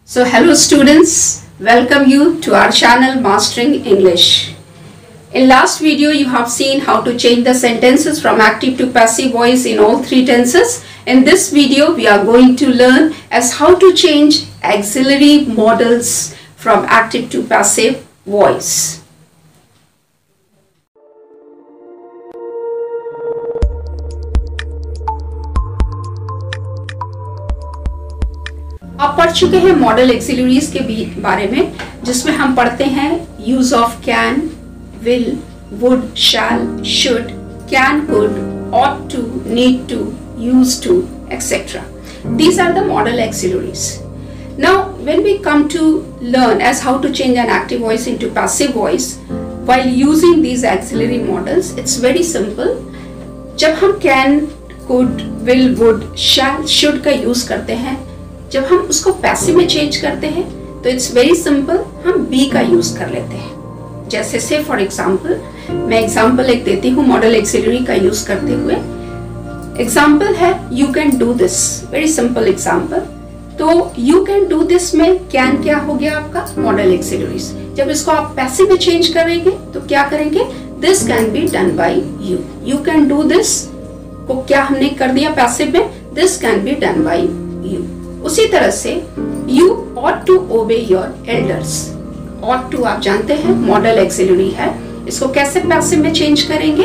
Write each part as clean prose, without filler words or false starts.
So hello students, welcome you to our channel Mastering English. In last video you have seen how to change the sentences from active to passive voice in all three tenses. In this video we are going to learn as how to change auxiliary modals from active to passive voice. आप पढ़ चुके हैं model auxiliaries के बारे में, जिसमें हम पढ़ते हैं use of can, will, would, shall, should, can, could, ought to, need to, used to, etc. These are the model auxiliaries. Now when we come to learn as how to change an active voice into passive voice while using these auxiliary models, it's very simple. जब हम can, could, will, would, shall, should का use करते हैं, जब हम उसको passive में change करते हैं तो इट्स वेरी सिंपल, हम बी का यूज कर लेते हैं. जैसे से फॉर एग्जांपल मैं एग्जांपल एक देती हूँ मॉडल एक्सिलरी का यूज करते हुए. एग्जांपल है you can do this, very simple example. तो यू कैन डू दिस में कैन क्या हो गया आपका मॉडल एक्सिलरीज. जब इसको आप पैसिव में चेंज करेंगे तो क्या करेंगे, this can be done by you. You can do this को क्या हमने कर दिया पैसिव में, this can be done by you. उसी तरह से you ought to obey your elders. ought to आप जानते हैं मॉडल एक्सिलरी है, इसको कैसे पैसिव में चेंज करेंगे,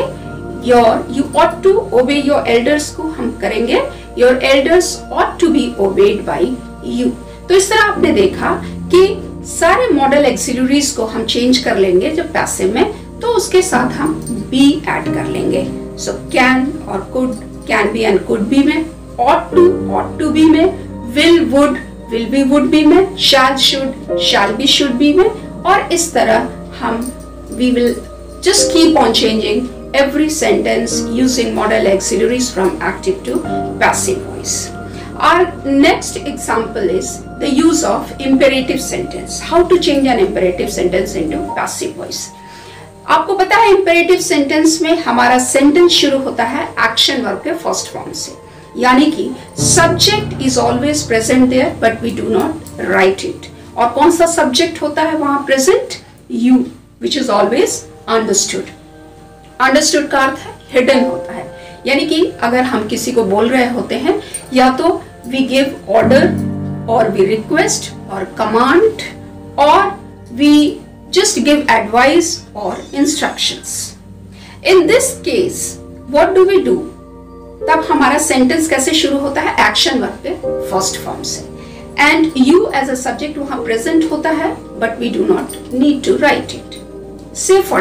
you ought to obey your elders को हम करेंगे your elders ought to be obeyed by you. तो इस तरह आपने देखा कि सारे मॉडल एक्सिलरीज को हम चेंज कर लेंगे जब पैसिव में, तो उसके साथ हम be ऐड कर लेंगे. सो can और could, can be and could be में, ought to be में, will be would be में, shall be should be में, और इस तरह हम we will just keep on changing every sentence using modal auxiliaries from active to passive voice. Our next example is the use of imperative sentence. How to change an imperative sentence into passive voice. आपको पता है imperative sentence में हमारा sentence शुरू होता है action verb के first form से, यानी कि subject is always present there but we do not write it. और कौन सा सब्जेक्ट होता है वहां present, you, which is always understood. Understood का अर्थ है हिडन होता है, यानी कि अगर हम किसी को बोल रहे होते हैं या तो वी गिव ऑर्डर और वी रिक्वेस्ट और कमांड और वी जस्ट गिव एडवाइस और instructions. In this case what do we do, तब हमारा सेंटेंस कैसे शुरू होता है, एक्शन वर्ब पे फर्स्ट फॉर्म से, and you as a subject वहां प्रेजेंट होता है but we do not need to write it. Say for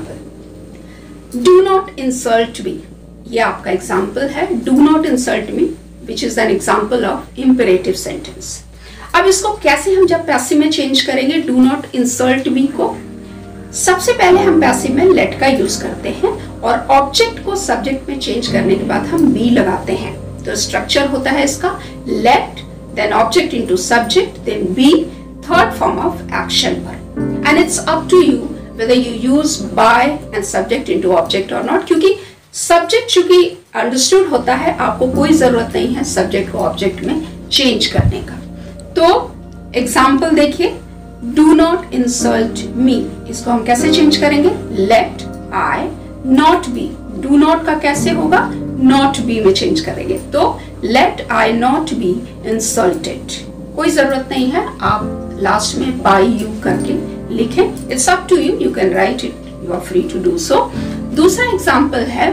example do not insult me, ये आपका एग्जांपल है, do not insult me which is an example of imperative sentence. अब इसको कैसे हम जब पैसिव में चेंज करेंगे डू नॉट इंसल्ट मी को, सबसे पहले हम पैसिव में लेट का यूज करते हैं और ऑब्जेक्ट को सब्जेक्ट में चेंज करने के बाद हम बी लगाते हैं. तो स्ट्रक्चर होता है इसका let, then object into subject, then be, third form of action verb. And it's up to you whether you use by and subject into object or not, क्योंकि सब्जेक्ट चूंकि अंडरस्टूड होता है, आपको कोई जरूरत नहीं है सब्जेक्ट को ऑब्जेक्ट में चेंज करने का. तो एग्जाम्पल देखिए, डू नॉट इंसल्ट मी, इसको हम कैसे चेंज करेंगे, let I not be. Do not का कैसे होगा, नॉट बी में चेंज करेंगे. तो let I not be insulted, कोई जरूरत नहीं है आप लास्ट में बाय यू करके लिखें. It's up to you, you can write it, you are free to do so. दूसरा एग्जाम्पल है,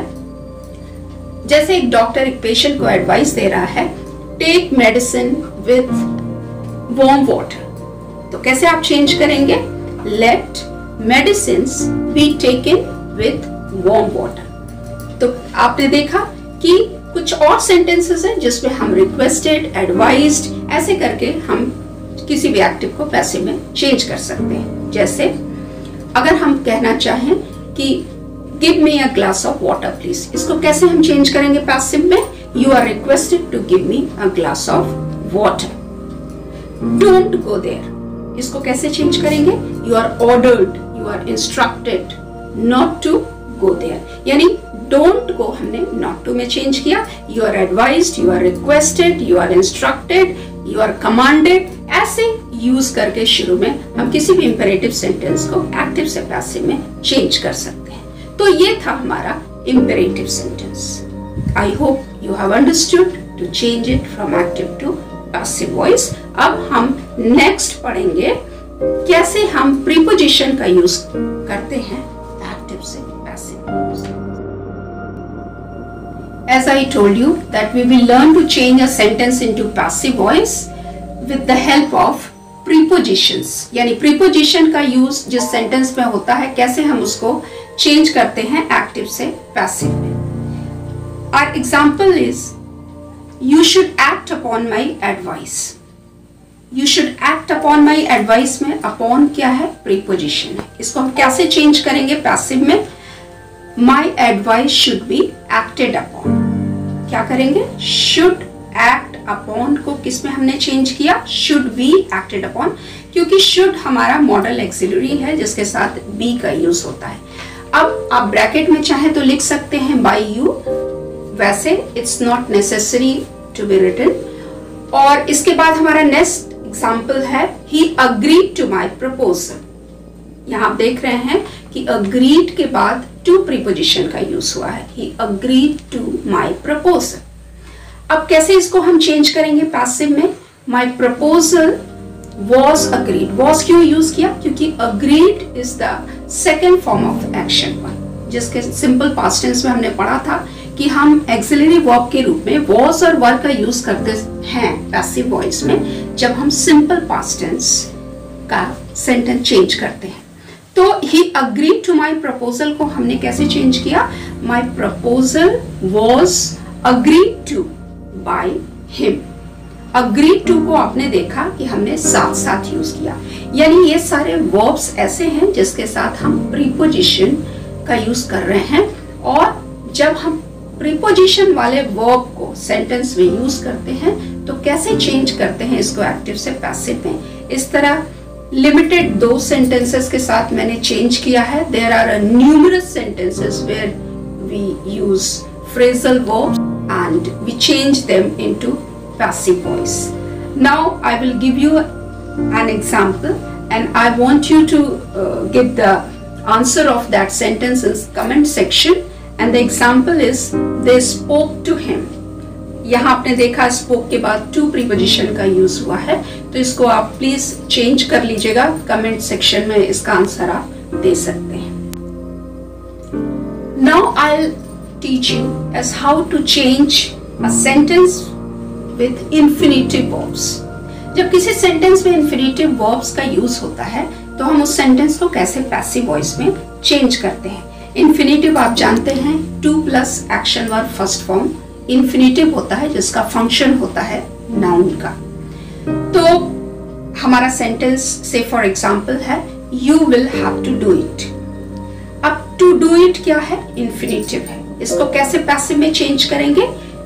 जैसे एक डॉक्टर एक पेशेंट को एडवाइस दे रहा है, take medicine with warm water. तो कैसे आप चेंज करेंगे, let medicines be taken with warm water. तो आपने देखा कि कुछ और सेंटेंसेस हैं जिसमें हम रिक्वेस्टेड, एडवाइज्ड, ऐसे करके हम किसी भी एक्टिव को पैसिव में चेंज कर सकते हैं. जैसे अगर हम कहना चाहें कि give me a glass of water please, इसको कैसे हम चेंज करेंगे पैसिव में, you are requested to give me a glass of water. Don't go there, इसको कैसे चेंज करेंगे, you are ordered, you are instructed not to go there, यानी don't को हमने नॉट टू में चेंज किया. You are advised, you are requested, you are instructed, you are commanded, ऐसे use करके शुरू में हम किसी भी इंपेरेटिव सेंटेंस को एक्टिव से पैसिव में चेंज कर सकते हैं। तो ये था हमारा imperative sentence. I hope you have understood to change it from active to passive voice. अब हम नेक्स्ट पढ़ेंगे कैसे हम प्रीपोजिशन का यूज करते हैं एक्टिव से passive. As I told you that we will learn to change a sentence into passive voice with the help of prepositions। यानी preposition का use जिस sentence में होता है कैसे हम उसको change करते हैं active से passive में। Our example is you should act upon my advice। You should act upon my advice में upon क्या है? preposition है। इसको हम कैसे change करेंगे passive में? My advice should be acted upon। क्या करेंगे? Should act upon को किस में हमने चेंज किया? Should be acted upon, क्योंकि should हमारा मॉडल एक्सिलरी है जिसके साथ be का यूज होता है। अब आप ब्रैकेट में चाहे तो लिख सकते हैं by you, वैसे it's not necessary to be written। और इसके बाद हमारा नेक्स्ट एग्जाम्पल है he agreed to my proposal। यहाँ आप देख रहे हैं कि agreed के बाद to preposition का यूज हुआ है। He agreed to my proposal। अब कैसे इसको हम चेंज करेंगे पैसिव में? My proposal was agreed। was क्यों यूज किया? क्योंकि agreed is the second form of action one, जिसके सिंपल पास्ट टेंस में हमने पढ़ा था कि हम एक्सिलरी वर्ब के रूप में was और were का यूज करते हैं पैसिव वॉइस में जब हम सिंपल पास्ट टेंस का सेंटेंस चेंज करते हैं। तो he agreed to my proposal को हमने कैसे चेंज किया? My proposal was agreed to by him। agreed to को आपने देखा कि हमने साथ साथ यूज किया, यानी ये सारे verbs ऐसे हैं जिसके साथ हम preposition का यूज कर रहे हैं। और जब हम preposition वाले verb को सेंटेंस में यूज करते हैं तो कैसे चेंज करते हैं इसको एक्टिव से पैसिव में? इस तरह लिमिटेड दो सेंटेंसेस के साथ मैंने चेंज किया है। There are numerous sentences where we use phrasal verbs and we change them into passive voice. Now I will give you an example and I want you to give the answer of that sentence in comment section. And the example is they spoke to him. यहाँ आपने देखा spoke के बाद to preposition का use हुआ है, तो इसको आप प्लीज चेंज कर लीजिएगा। कमेंट सेक्शन में इसका आंसर आप दे सकते हैं। Now I will teach you as how to change a sentence with infinitive verbs. जब किसी सेंटेंस में इंफिनिटिव वर्ब्स का यूज होता है तो हम उस सेंटेंस को कैसे पैसिव वॉइस में चेंज करते हैं। इंफिनिटिव आप जानते हैं to plus action verb first form infinitive होता है जिसका फंक्शन होता है नाउन का। तो हमारा सेंटेंस से फॉर एग्जांपल है you will have to do it. अब टू डू इट क्या है? इंफिनिटिव है। इसको कैसे पैसिव में चेंज करेंगे?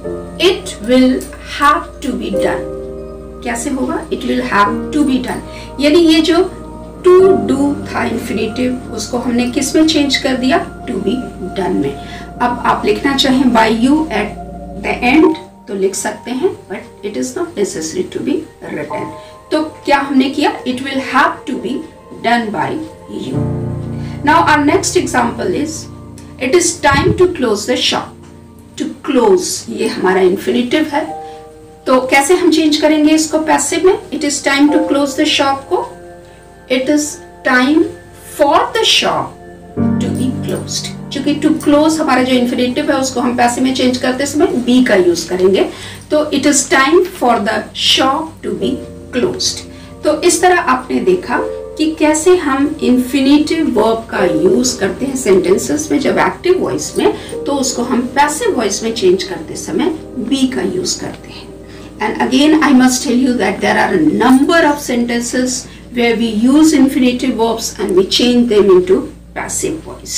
It will have to be done. कैसे होगा? It will have to be done, यानी ये जो टू डू था इंफिनिटिव उसको हमने किस में चेंज कर दिया? टू बी डन में। अब आप लिखना चाहें by you at the end तो लिख सकते हैं, but it is not necessary to be written. तो क्या हमने किया? It will have to be done by you. Now our next example is it is time to close the shop. To close ये हमारा इंफिनिटिव है, तो कैसे हम चेंज करेंगे इसको पैसिव में? It is time to close the shop को it is time for the shop to be closed. क्योंकि टू क्लोज हमारा जो इंफिनिटिव है उसको हम पैसिव में चेंज करते समय बी का यूज करेंगे, तो it is time for the shop to be closed. तो इस तरह आपने देखा कि कैसे हम इंफिनिटिव वर्ब का यूज करते हैं सेंटेंसेस में जब एक्टिव वॉइस में, तो उसको हम पैसिव वॉइस में चेंज करते समय बी का यूज करते हैं। And again I must tell you that there are a number of sentences where we use infinitive verbs and we change them into passive voice.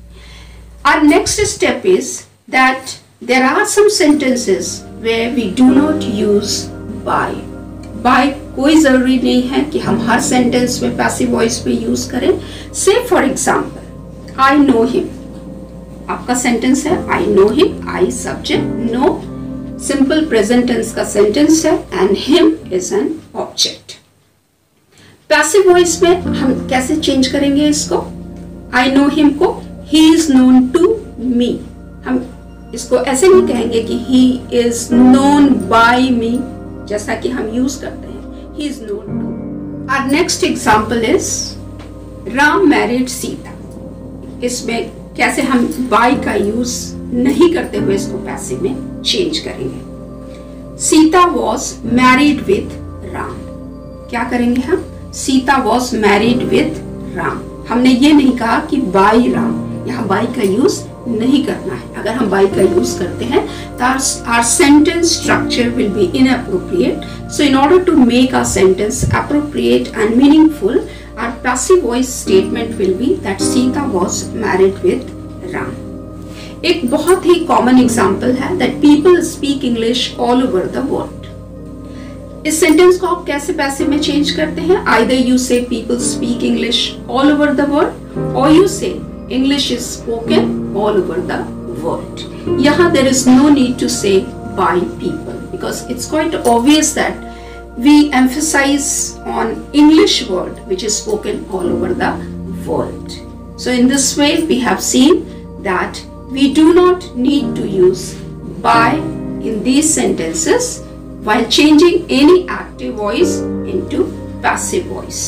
Our next step is that there are some sentences where we do not use by. By कोई जरूरी नहीं है कि हम हर sentence में passive voice पे use करें। Say for example, I know him. आपका सेंटेंस है I know him, I subject, know simple present tense का सेंटेंस है and him is an object. Passive voice में हम कैसे चेंज करेंगे इसको? आई नो हिम को he is known to me. हम इसको ऐसे नहीं कहेंगे कि he is known by me, जैसा कि हम यूज करते हैं he is known to. Our next example is Ram married Sita. इसमें कैसे हम बाय का यूज नहीं करते हुए इसको पैसिव में चेंज करेंगे। Sita was married with Ram. क्या करेंगे हम? Sita was married with Ram. हमने ये नहीं कहा कि बाय राम, यहाँ बाय का यूज नहीं करना है। अगर हम बाय का यूज करते हैं तो our sentence structure will be inappropriate. So in order to make our sentence appropriate and meaningful, our passive voice statement will be that Sita was married with Ram. एक बहुत ही कॉमन एग्जाम्पल है that people speak English all over the world. इस sentence को आप कैसे passive में change करते हैं? Either you say people speak English all over the world or you say English is spoken all over the world. यहाँ there is no need to say by people because it's quite obvious that we emphasize on English word which is spoken all over the world. So in this way we have seen that we do not need to use by in these sentences while changing any active voice into passive voice.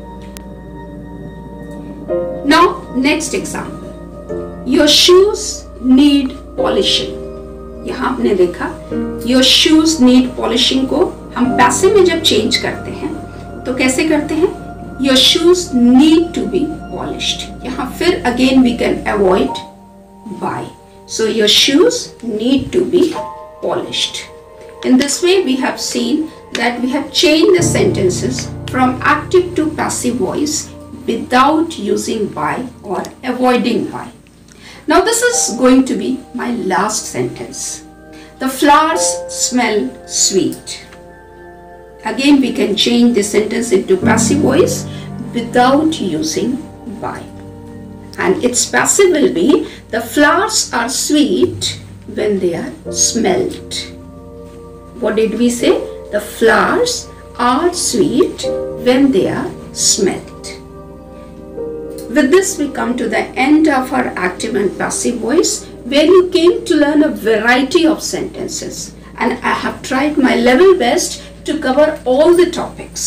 Now next example, your shoes need polishing. यहाँ आपने देखा your shoes need polishing को हम passive में जब change करते हैं तो कैसे करते हैं? Your shoes need to be polished. यहाँ फिर again we can avoid by. So your shoes need to be polished. In this way we have seen that we have changed the sentences from active to passive voice without using by or avoiding by. Now this is going to be my last sentence. The flowers smell sweet. Again we can change the sentence into passive voice without using by. And its passive will be the flowers are sweet when they are smelled. What did we say? The flowers are sweet when they are smelled. With this we come to the end of our active and passive voice, where you came to learn a variety of sentences, and I have tried my level best to cover all the topics.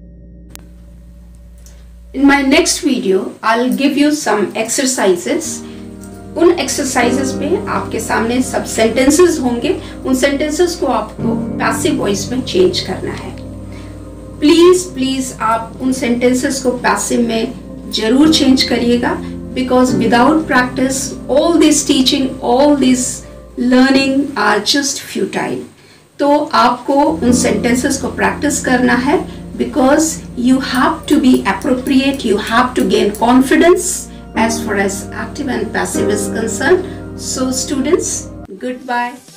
In my next video I'll give you some exercises. उन exercises पे आपके सामने सब sentences होंगे। उन sentences को आपको passive voice में चेंज करना है। प्लीज आप उन सेंटेंसेस को पैसिव में जरूर चेंज करिएगा, because without practice all this teaching, all this learning are just futile. तो आपको उन सेंटेंसेस को प्रैक्टिस करना है, because you have to be appropriate, you have to gain confidence as far as active and passive is concerned. So students, goodbye.